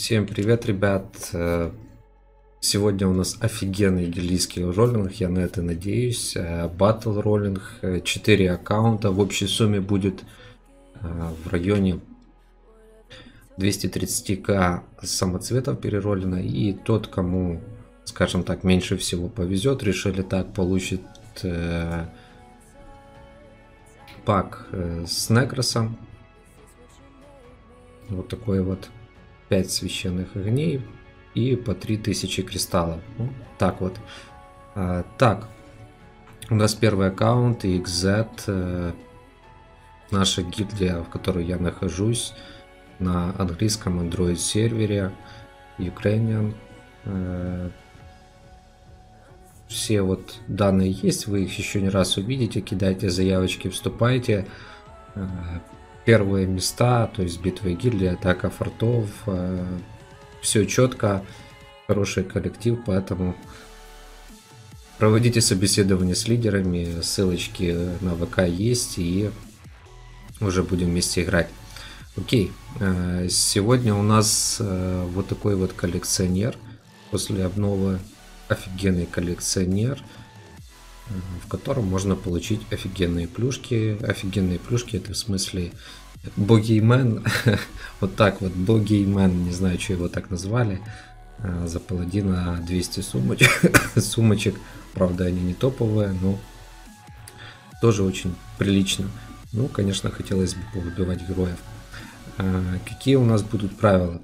Всем привет, ребят! Сегодня у нас офигенный гильдийский роллинг, я на это надеюсь. Батл роллинг, 4 аккаунта, в общей сумме будет в районе 230к самоцветов перероллено. И тот, кому, скажем так, меньше всего повезет, решили так, получит пак с Некросом. Вот такой вот. 5 священных огней и по 3000 кристаллов. Ну, так вот. Так, у нас первый аккаунт XZ, наша гильдия, в которой я нахожусь, на английском Android сервере, Ukrainian. Все вот данные есть, вы их еще не раз увидите, кидайте заявочки, вступайте. Первые места, то есть битвы гильдии, атака фортов, все четко, хороший коллектив, поэтому проводите собеседование с лидерами, ссылочки на ВК есть, и уже будем вместе играть. Окей, сегодня у нас вот такой вот коллекционер, после обновы офигенный коллекционер, в котором можно получить офигенные плюшки. Офигенные плюшки, это в смысле Богеймен. Вот так вот, Богеймен, не знаю, что его так назвали. За паладина 200 сумочек. Правда, они не топовые, но тоже очень прилично. Ну, конечно, хотелось бы повыбивать героев. Какие у нас будут правила?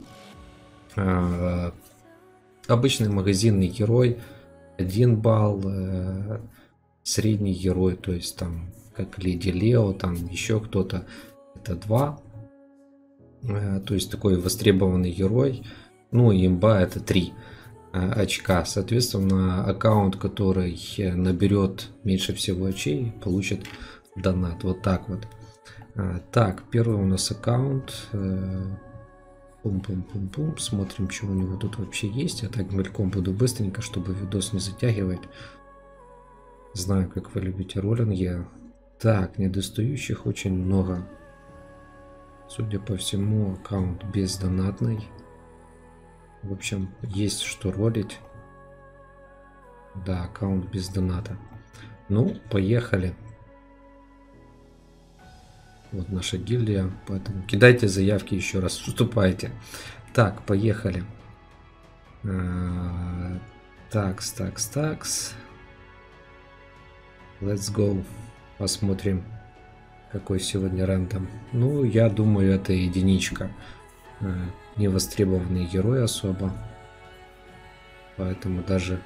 Обычный магазинный герой 1 балл. Средний герой, то есть там как Леди Лео, там еще кто-то, это 2. То есть такой востребованный герой. Ну и имба это 3 очка. Соответственно, аккаунт, который наберет меньше всего очей, получит донат. Вот так вот. Так, первый у нас аккаунт. Пум-пум-пум-пум. Смотрим, что у него тут вообще есть. Я так мельком буду быстренько, чтобы видос не затягивать. Знаю, как вы любите роллинги. Так, недостающих очень много. Судя по всему, аккаунт бездонатный. В общем, есть что ролить. Да, аккаунт без доната. Ну, поехали. Вот наша гильдия. Поэтому кидайте заявки еще раз. Вступайте. Так, поехали. Такс. Let's go. Посмотрим, какой сегодня рандом. Ну, я думаю, это единичка. Невостребованный герой особо. Поэтому даже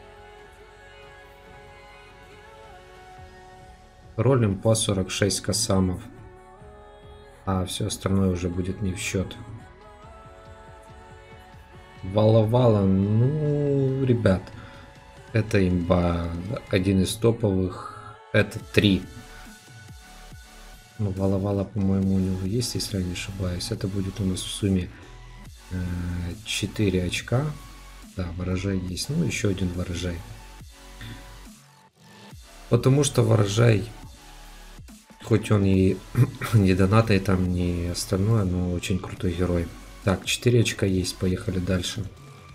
ролим по 46 косамов. А все остальное уже будет не в счет. Вала-вала, ну, ребят. Это имба, один из топовых, это 3. Ну, Вала-вала, по-моему, у него есть, если я не ошибаюсь. Это будет у нас в сумме 4 очка. Да, ворожай есть, ну, еще один ворожай. Потому что ворожай, хоть он и не донатный, там, не остальное, но очень крутой герой. Так, 4 очка есть, поехали дальше.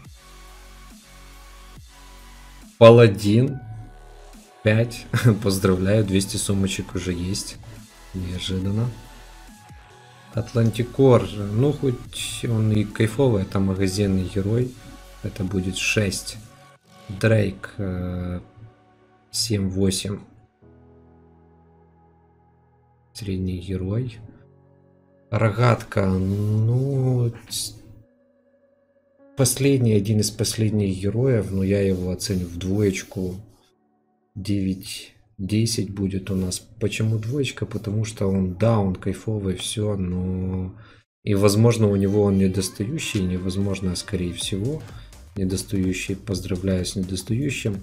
Паладин 5. Поздравляю, 200 сумочек уже есть. Неожиданно. Атлантикор. Ну, хоть он и кайфовый, это магазинный герой. Это будет 6. Дрейк 7-8. Средний герой. Рогатка. Ну... один из последних героев, но я его оценю в двоечку. 9-10 будет у нас. Почему двоечка? Потому что он, да, он кайфовый, все, но... И, возможно, у него он недостающий, невозможно, скорее всего, недостающий. Поздравляю с недостающим.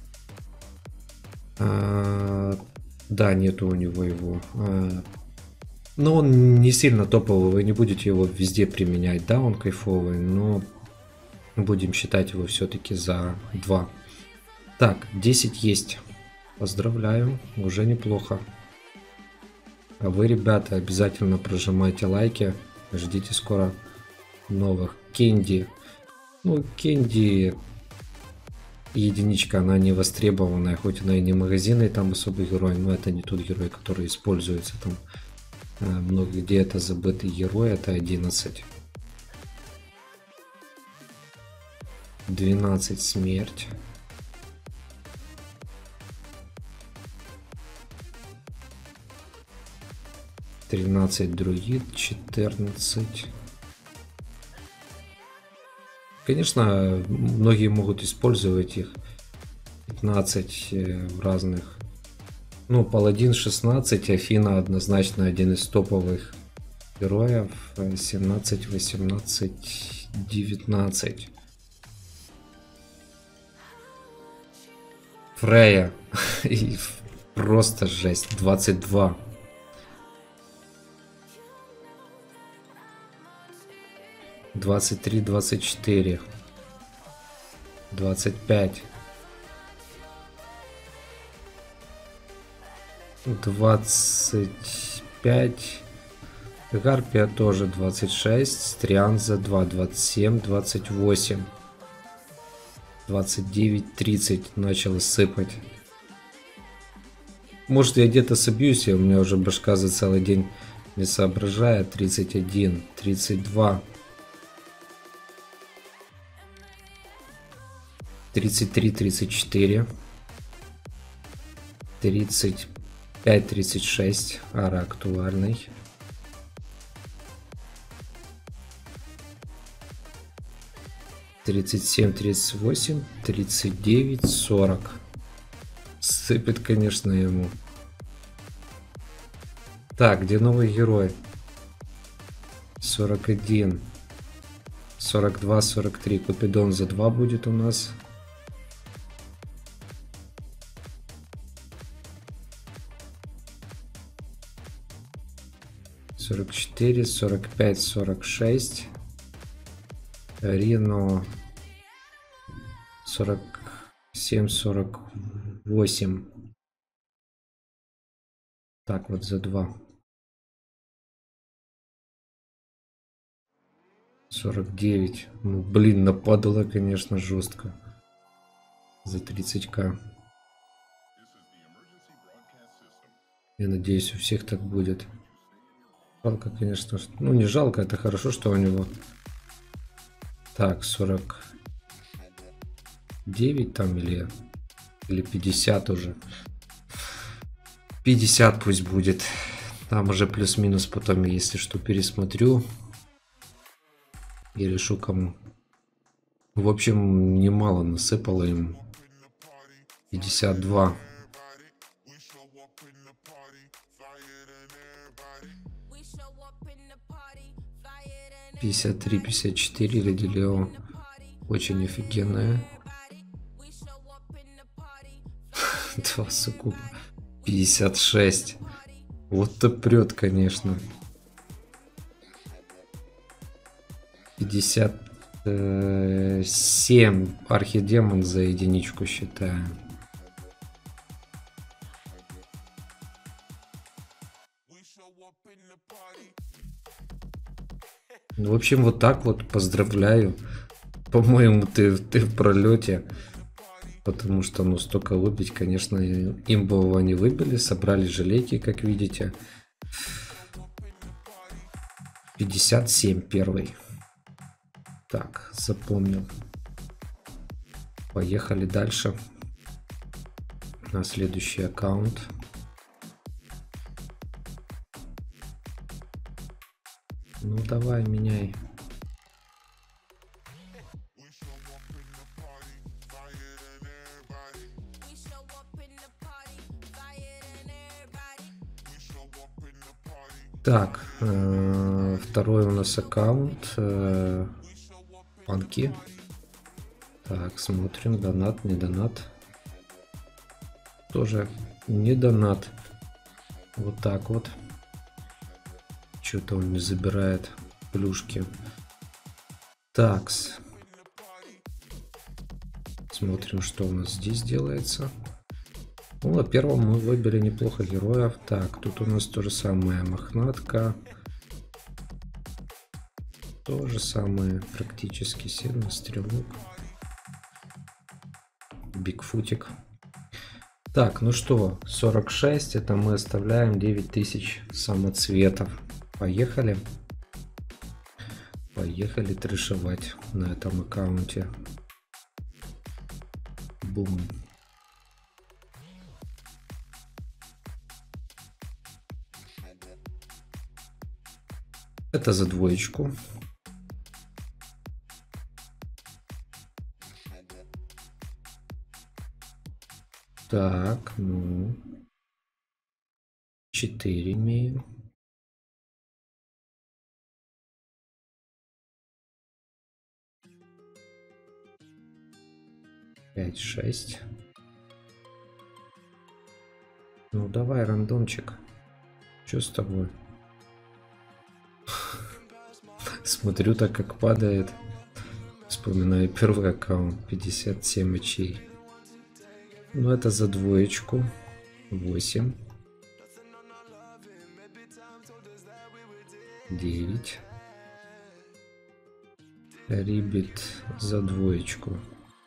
Да, нету у него его. Но он не сильно топовый, вы не будете его везде применять. Да, он кайфовый, но... Будем считать его все-таки за 2. Так, 10 есть. Поздравляю, уже неплохо. А вы, ребята, обязательно прожимайте лайки. Ждите скоро новых Кенди. Ну, Кенди единичка, она не востребованная, хоть она и не магазинный там особый герой, но это не тот герой, который используется там. Много где это забытый герой, это 11. 12 смерть. 13 друид, 14. Конечно, многие могут использовать их. 15 в разных. Ну, паладин 16, Афина однозначно один из топовых героев. 17, 18, 19. Фрея. И просто жесть. 22. 23, 24. 25. 25. Гарпия тоже 26. Стрианза 2, 27, 28. 29, 30 начало сыпать. Может, я где-то собьюсь, и у меня уже башка за целый день не соображает. 31, 32. 33, 34. 35, 36. Ара актуальный. 37, 38, 39, 40. Сыпет, конечно, ему. Так, где новый герой? 41, 42, 43. Купидон за 2 будет у нас. Сорок 4, 45, 46. Рино 47, 48. Так, вот за 2. 49. Ну, блин, нападало, конечно, жестко. За 30к. Я надеюсь, у всех так будет. Жалко, конечно. Ну, не жалко, это хорошо, что у него. Так, 49 там или 50 уже. 50 пусть будет. Там уже плюс-минус потом, если что, пересмотрю. И решу кому. В общем, немало насыпало им. 52. Пятьдесят три, 54 Леди Лео. Очень офигенная. 2 суккуба. 56. Вот-то прет, конечно. 57 архидемон за единичку считаю. Ну, в общем, вот так вот. Поздравляю. По-моему, ты в пролете. Потому что, ну, столько выбить, конечно, имбового не выбили. Собрали желейки, как видите. 57 первый. Так, запомнил. Поехали дальше. На следующий аккаунт. Ну, давай, меняй. Так, второй у нас аккаунт. Панки. Так, смотрим. Донат, не донат. Тоже не донат. Вот так вот. Что-то он не забирает плюшки. Такс. Смотрим, что у нас здесь делается. Ну, на первом мы выбили неплохо героев. Так, тут у нас то же самое. Мохнатка. То же самое практически. Седна, стрелок. Бигфутик. Так, ну что, 46, это мы оставляем 9000 самоцветов. Поехали. Поехали трешевать на этом аккаунте. Бум. Это за двоечку. Так, ну. 4 имеем. Пять, 6. Ну давай, рандомчик. Что с тобой? Смотрю так, как падает. Вспоминаю первый аккаунт. 57 очей. Ну это за двоечку. 8. 9. Рибит за двоечку.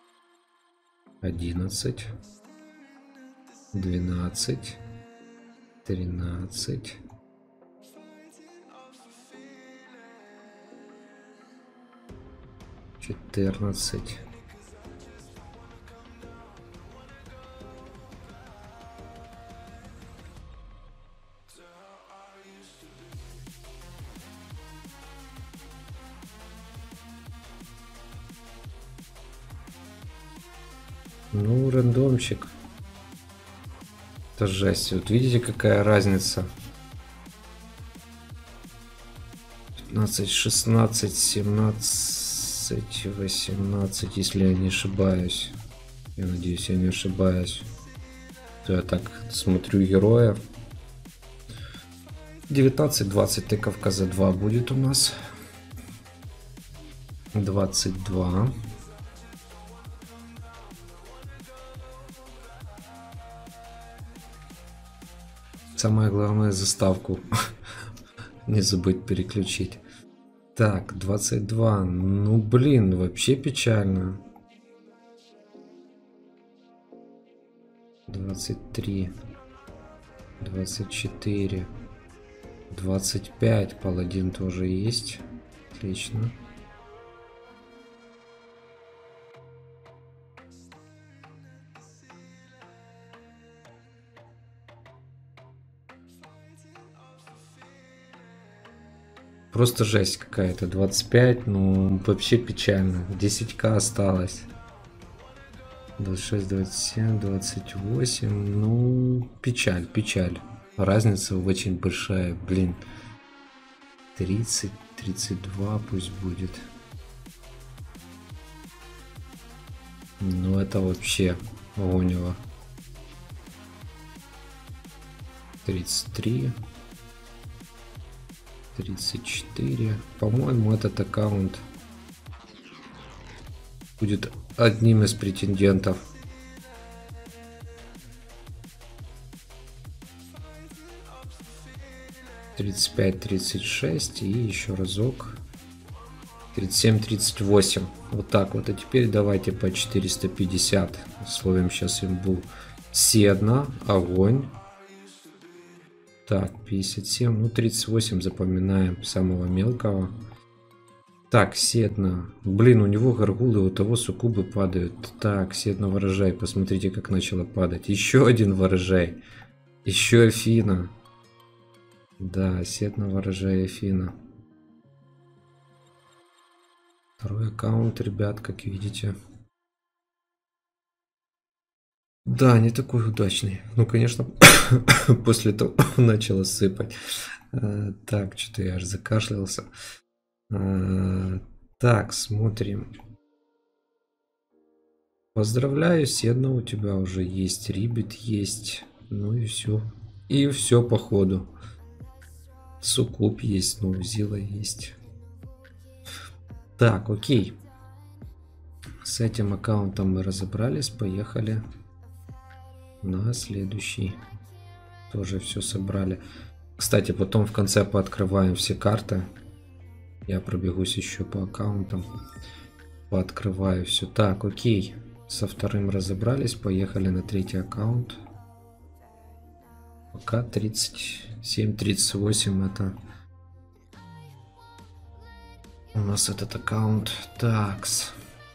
11. 12. 13. 14. Ну, рандомчик. Это жесть. Вот видите, какая разница? 15, 16, 17, 18, если я не ошибаюсь. Я надеюсь, я не ошибаюсь. То я так смотрю героев. 19-20 тыковка за 2 будет у нас. 22. Самое главное, заставку не забыть переключить. Так, 22. Ну, блин, вообще печально. 23. 24. 25. Паладин тоже есть. Отлично. Просто жесть какая-то. 25, ну вообще печально. 10к осталось. 26, 27, 28. Ну, печаль, печаль. Разница очень большая, блин. 30, 32 пусть будет. Ну, это вообще огонево. 33. 34. По-моему, этот аккаунт будет одним из претендентов. Тридцать пять, 36 и еще разок. 37, 38. Вот так вот. А теперь давайте по 450. Словим сейчас имбу. Седна, огонь. Так, 57, ну 38 запоминаем, самого мелкого. Так, Седна. Блин, у него горгулы, у того суккубы падают. Так, Седна ворожай, посмотрите, как начала падать. Еще один ворожай. Еще Афина. Да, Седна ворожай, Афина. Второй аккаунт, ребят, как видите. Да, не такой удачный. Ну, конечно, после того начало сыпать. Так, что-то я аж закашлялся. Так, смотрим. Поздравляю, Седна, у тебя уже есть, Рибит есть. Ну и все. И все по ходу. Суккуб есть, ну, Зила есть. Так, окей. С этим аккаунтом мы разобрались, поехали на следующий. Тоже все собрали. Кстати, потом в конце пооткрываем все карты. Я пробегусь еще по аккаунтам. Пооткрываю все. Так, окей. Со вторым разобрались. Поехали на третий аккаунт. Пока 37-38 это у нас этот аккаунт. Такс.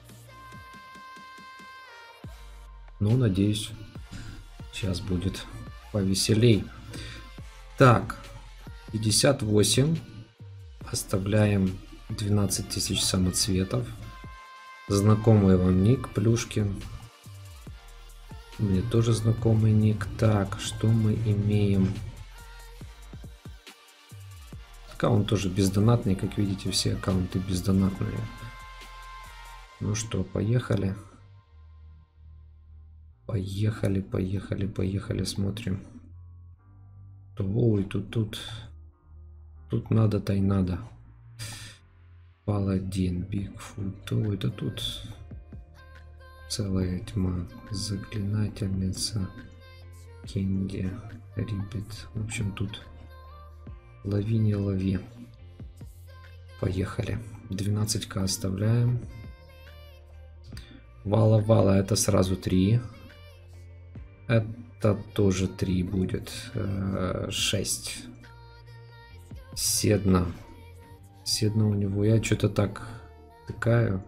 Ну, надеюсь, сейчас будет повеселей. Так, 58. Оставляем 12 тысяч самоцветов. Знакомый вам ник, Плюшкин. Мне тоже знакомый ник. Так, что мы имеем? Аккаунт тоже бездонатный. Как видите, все аккаунты бездонатные. Ну что, поехали. Поехали, поехали, поехали. Смотрим. Ой, тут надо-то и надо. Паладин, Бигфут. О, это тут целая тьма. Заклинательница, Кенди, Риббит. В общем, тут лови, не лови. Поехали. 12к оставляем. Вала, это сразу 3. Это тоже 3 будет. 6. Седна. Седна у него. Я что-то так тыкаю.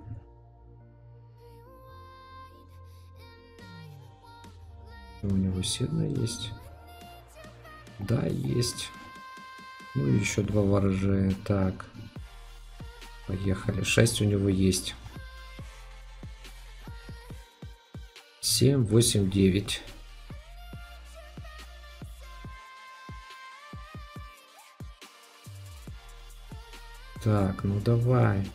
У него седна есть. Да, есть. Ну и еще 2 ворожея. Так. Поехали. 6 у него есть. 7, 8, 9. Так, ну давай.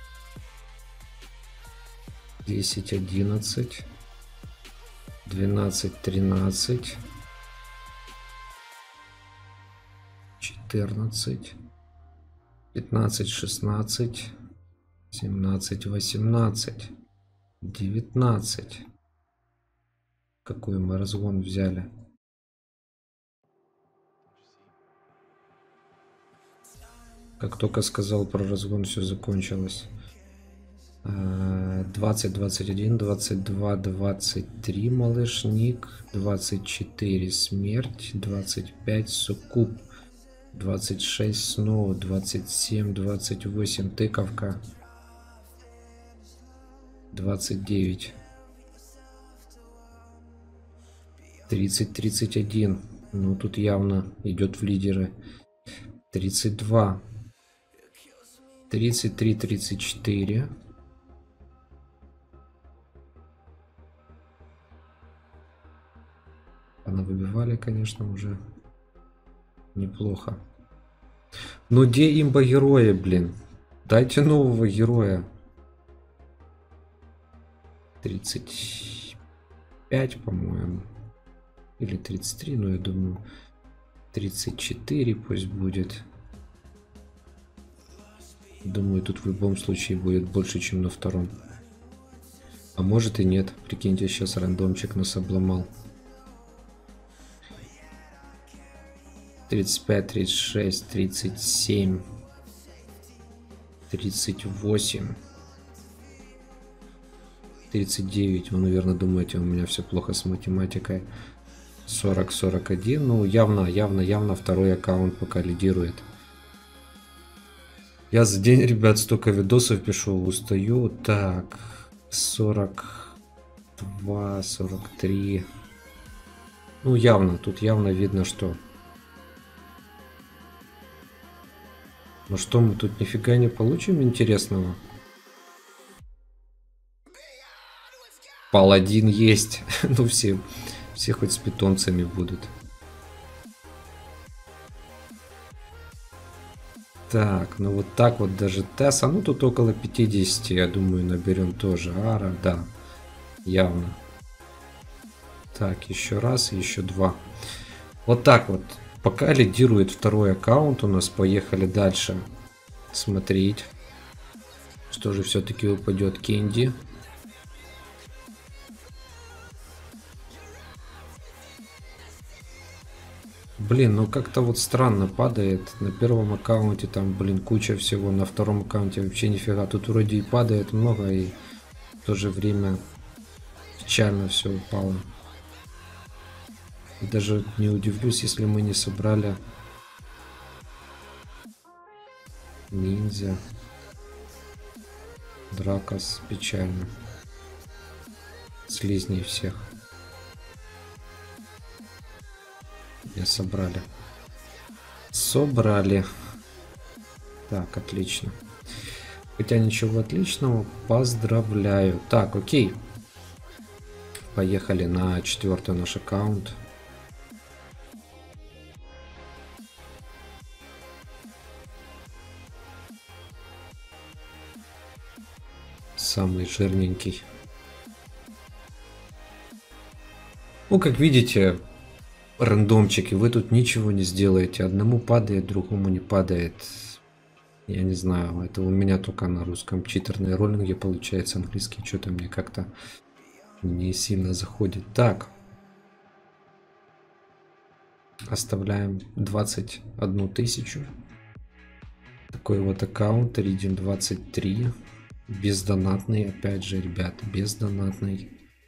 10, 11. 12, 13. 14. 15, 16. 17, 18. 19. Какой мы разгон взяли? Как только сказал про разгон, все закончилось. 20, 21, 22, 23 малышник, 24 смерть, 25 суккуб, 26 сноу, 27, 28 тыковка, 29, 30, 31. Ну тут явно идет в лидеры. 32, 33, 34. Она выбивали, конечно, уже неплохо. Но где имба героя, блин? Дайте нового героя. 35, по-моему. Или 33, но я думаю 34 пусть будет. Думаю, тут в любом случае будет больше, чем на втором. А может и нет. Прикиньте, сейчас рандомчик нас обломал. 35, 36, 37, 38, 39. Вы, наверное, думаете, у меня все плохо с математикой. 40, 41. Ну, явно второй аккаунт пока лидирует. Я за день, ребят, столько видосов пишу, устаю. Так, 42, 43. Ну, явно, тут явно видно, что... Ну что, мы тут нифига не получим интересного? Паладин есть. Ну, все хоть с питомцами будут. Так, ну вот так вот даже Тесса. Ну, тут около 50, я думаю, наберем тоже. Ара, да, явно. Так, еще раз и еще 2. Вот так вот. Пока лидирует второй аккаунт у нас. Поехали дальше смотреть, что же все-таки упадет. Кенди. Блин, ну как-то вот странно падает. На первом аккаунте там, блин, куча всего. На втором аккаунте вообще нифига. Тут вроде и падает много, и в то же время печально все упало. Даже не удивлюсь, если мы не собрали ниндзя. Дракос печально. Слизней всех. Не собрали. Собрали. Так, отлично. Хотя ничего отличного. Поздравляю. Так, окей. Поехали на 4-й наш аккаунт. Самый жирненький. Ну, как видите, рандомчики, вы тут ничего не сделаете. Одному падает, другому не падает. Я не знаю, это у меня только на русском читерные роллинги получается, английский что-то мне как-то не сильно заходит. Так. Оставляем 21 тысячу. Такой вот аккаунт, Redeem 23. Бездонатный, опять же, ребят, бездонатный.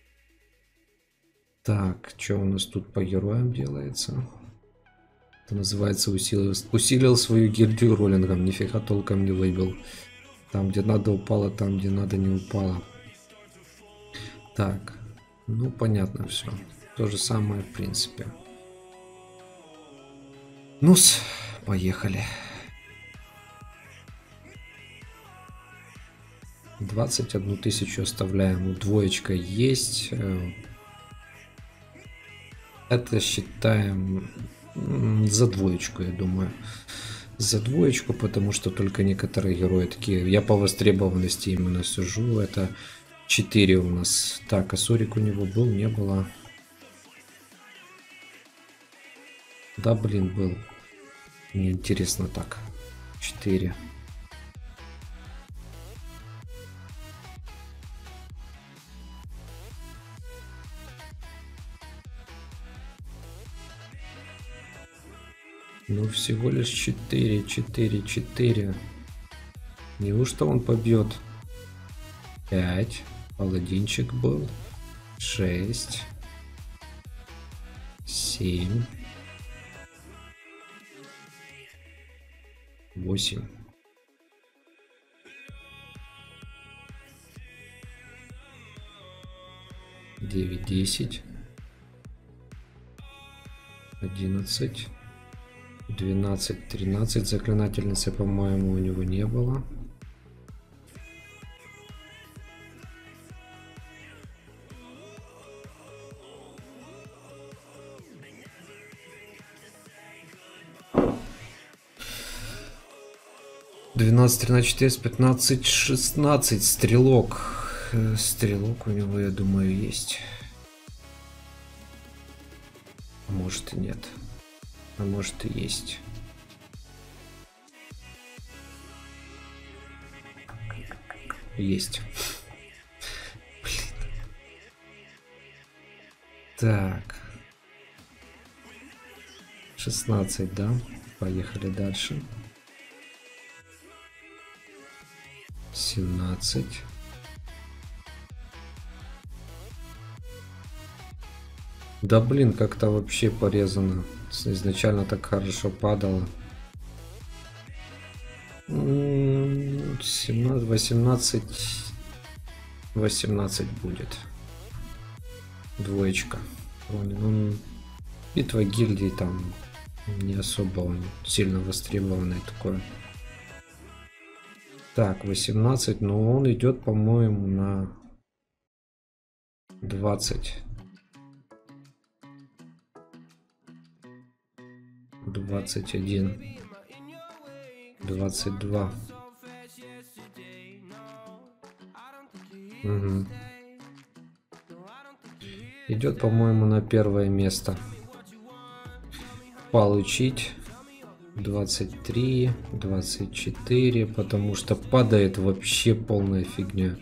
Так, что у нас тут по героям делается? Это называется усилил свою гильдию роллингом. Нифига толком не выбил. Там, где надо, упало, там, где надо, не упало. Так, ну понятно все. То же самое, в принципе. Ну-с, поехали. 21 тысячу оставляем. Двоечка есть. Это считаем за двоечку, я думаю. За двоечку, потому что только некоторые герои такие. Я по востребованности именно сужу. Это 4 у нас. Так, а Сорик у него был, не было. Да, блин, был. Мне интересно так. 4. Ну, всего лишь 4, 4, 4. Неужто он побьет? 5. Паладинчик был. 6. 7. 8. 9, 10. 11. 12, 13. Заклинательницы, по-моему, у него не было. Двенадцать, 13, 14, 15, 16. Стрелок. Стрелок у него, я думаю, есть. А может и нет. А может и есть. Есть. Блин. Так. 16, да? Поехали дальше. 17. Да блин, как-то вообще порезано. Изначально так хорошо падало. 17, 18. 18 будет. Двоечка. Ну, битва гильдии там не особо он сильно востребованный такое. Так, 18, но он идет, по-моему, на 20. 21. 22. Угу. Идет, по-моему, на первое место. Получить 23, 24, потому что падает вообще полная фигня.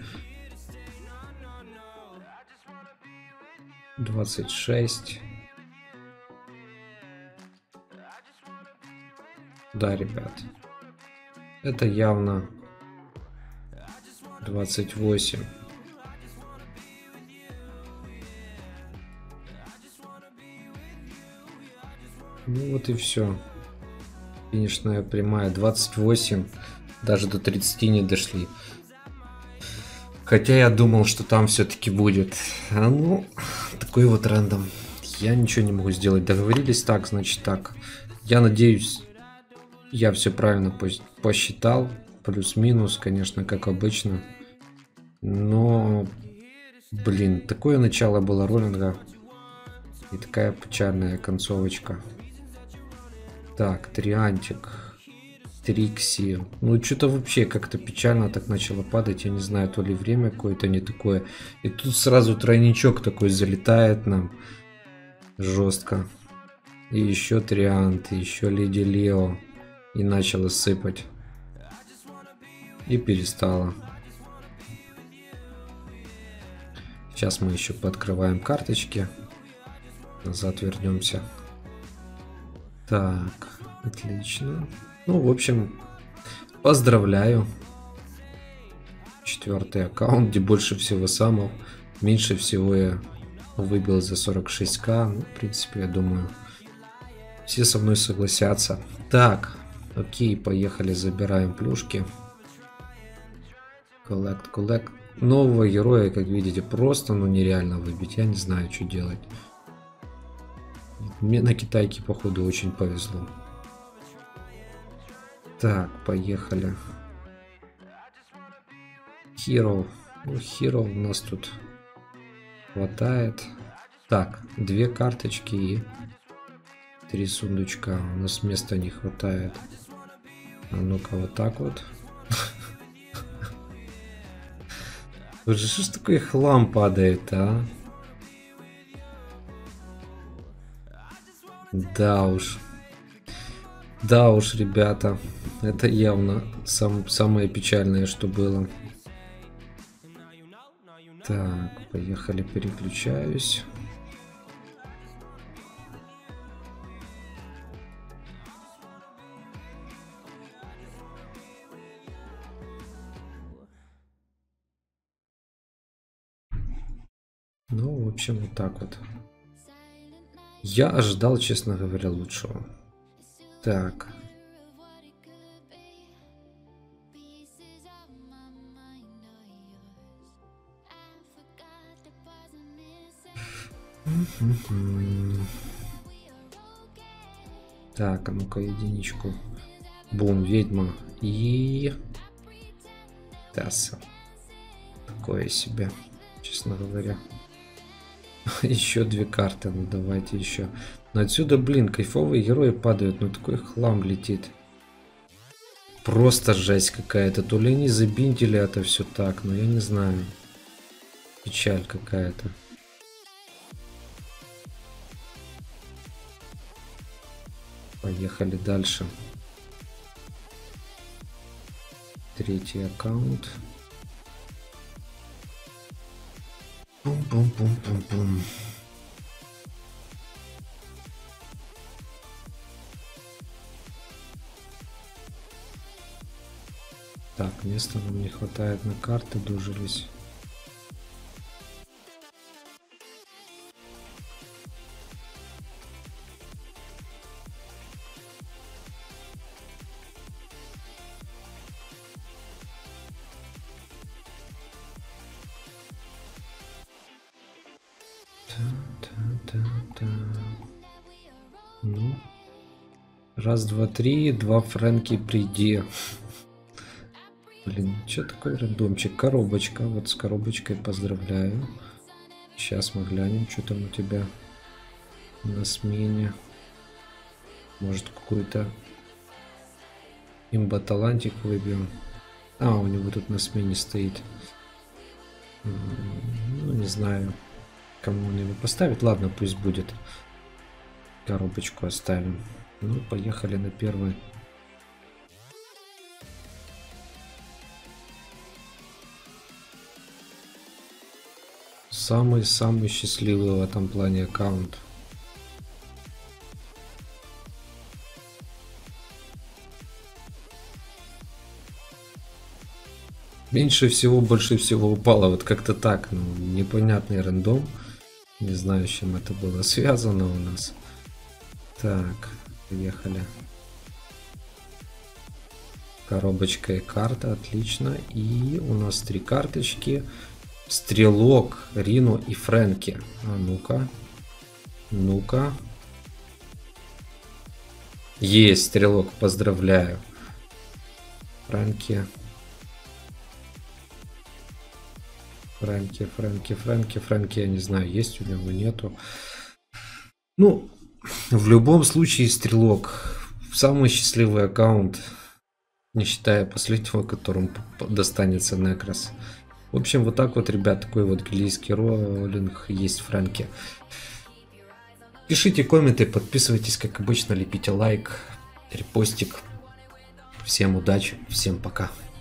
26. Да, ребят. Это явно 28. Ну вот и все. Финишная прямая 28. Даже до 30 не дошли. Хотя я думал, что там все-таки будет. А ну, такой вот рандом. Я ничего не могу сделать. Договорились так, значит так. Я надеюсь, я все правильно посчитал. Плюс-минус, конечно, как обычно. Но, блин, такое начало было роллинга. И такая печальная концовочка. Так, Триантик. Трикси. Ну, что-то вообще как-то печально так начало падать. Я не знаю, то ли время какое-то не такое. И тут сразу тройничок такой залетает нам. Жестко. И еще Триант, и еще Леди Лео. И начало сыпать. И перестало. Сейчас мы еще пооткрываем карточки. Назад вернемся. Так, отлично. Ну, в общем, поздравляю. 4-й аккаунт, где больше всего самов. Меньше всего я выбил за 46к. Ну, в принципе, я думаю, все со мной согласятся. Так, окей, поехали, забираем плюшки. Коллект. Нового героя, как видите, просто, ну, нереально выбить. Я не знаю, что делать. Мне на китайке, походу, очень повезло. Так, поехали. Hero. Ну, Hero у нас тут хватает. Так, 2 карточки и 3 сундучка. У нас места не хватает. А ну-ка, вот так вот. Боже, что ж такой хлам падает, а? Да уж. Да уж, ребята. Это явно самое печальное, что было. Так, поехали, переключаюсь. Ну, в общем, вот так вот. Я ожидал, честно говоря, лучшего. Так. Так, а ну-ка, единичку. Бум, ведьма. И... Тасса. Такое себе, честно говоря. Еще 2 карты, ну давайте еще. Но отсюда, блин, кайфовые герои падают, ну такой хлам летит. Просто жесть какая-то. То ли они забиндили это все так, но я не знаю. Печаль какая-то. Поехали дальше. 3-й аккаунт. Пум-пум-пум-пум-пум. Так, места нам не хватает на карты, дожились. Ну, раз, два, три, 2 Фрэнки приди. Блин, что такое рандомчик? Коробочка. Вот с коробочкой поздравляю. Сейчас мы глянем, что там у тебя на смене. Может, какой-то имба-талантик выбьем. А, у него тут на смене стоит. Ну, не знаю, кому он его поставит. Ладно, пусть будет. Коробочку оставим. Ну, поехали на первый. Самый-самый счастливый в этом плане аккаунт. Меньше всего, больше всего упало. Вот как-то так. Ну, непонятный рандом. Не знаю, с чем это было связано у нас. Так, поехали. Коробочка и карта, отлично. И у нас 3 карточки. Стрелок, Рино и Фрэнки. А ну-ка. Ну-ка. Есть стрелок, поздравляю. Фрэнки. Фрэнки, я не знаю, есть у него, нету. Ну, в любом случае, стрелок. Самый счастливый аккаунт, не считая последнего, которому достанется Некрос. В общем, вот так вот, ребят, такой вот гильдейский роллинг есть Фрэнки. Пишите комменты, подписывайтесь, как обычно, лепите лайк, репостик. Всем удачи, всем пока.